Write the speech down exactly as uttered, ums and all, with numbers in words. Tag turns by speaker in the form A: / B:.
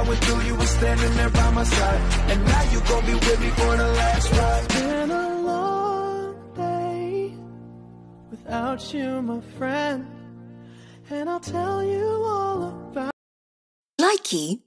A: going through, you were standing there by my side. And now you gon' be with me for the last ride.
B: It's been a long day without you, my friend, and I'll tell you all about.
C: Likey